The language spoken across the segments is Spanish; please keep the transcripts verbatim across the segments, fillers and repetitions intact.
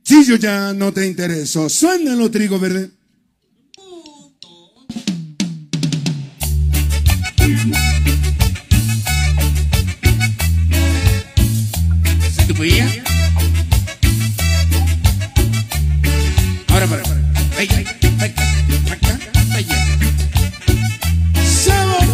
Si yo ya no te intereso, suénalo, Trigo Verde. ¿Se podía? Ahora para, para. Ay, ay, ay, acá, allá. ¡Sabor!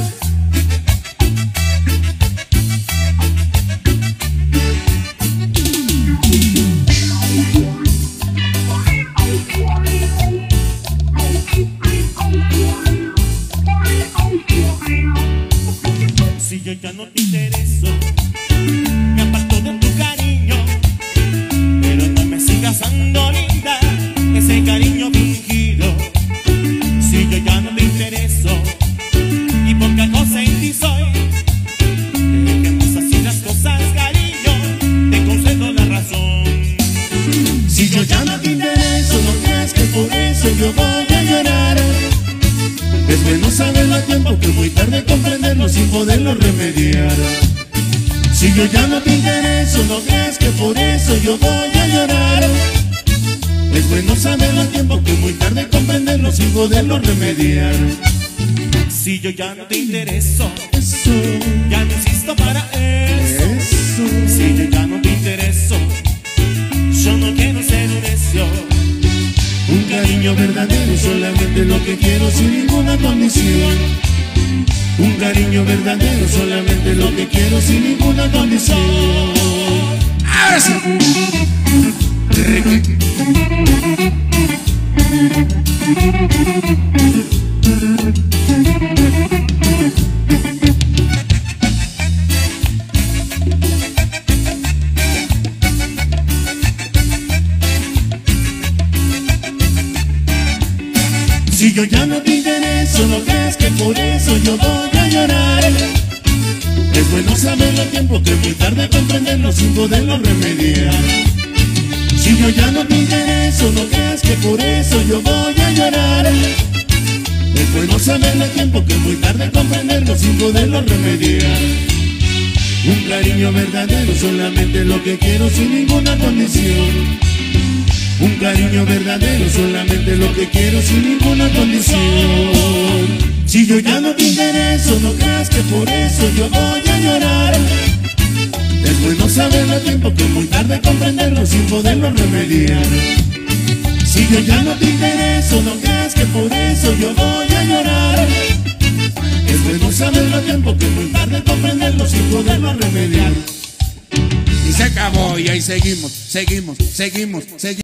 Si yo ya no te intereso, me aparto de tu cariño, pero no me sigas dando linda ese cariño fingido. Si yo ya no te intereso y poca cosa en ti soy, dejemos así las cosas, cariño, te concedo la razón. Si yo ya no te intereso, no creas que por eso yo voy a llorar. Es bueno saberlo a tiempo, que es muy tarde comprenderlo sin poderlo remediar. Si yo ya no te intereso, no creas que por eso yo voy a llorar. Es bueno saberlo a tiempo, que es muy tarde comprenderlo sin poderlo remediar. Si yo ya no te intereso, Eso, ya no insisto para eso. eso. Si yo ya no te intereso, yo no quiero ser un necio. Un cariño verdadero, solamente lo que quiero sin ninguna condición. Un cariño verdadero, solamente lo que quiero sin ninguna condición. Ahora sí. Si yo ya no te intereso, no creas que por eso yo voy a llorar. Es bueno saberlo a tiempo, que es muy tarde comprenderlo sin poderlo remediar. Si yo ya no te intereso, no creas que por eso yo voy a llorar. Es bueno saberlo a tiempo, que es muy tarde comprenderlo sin poderlo remediar. Un cariño verdadero, solamente lo que quiero sin ninguna condición. Un cariño verdadero, solamente lo que quiero sin ninguna condición. Si yo ya no te intereso, no creas que por eso yo voy a llorar. Es bueno saberlo a tiempo, que es muy tarde comprenderlo sin poderlo remediar. Si yo ya no te intereso, no creas que por eso yo voy a llorar. Es bueno saberlo a tiempo, que es muy tarde comprenderlo sin poderlo remediar. Y se acabó y ahí seguimos, seguimos, seguimos, seguimos.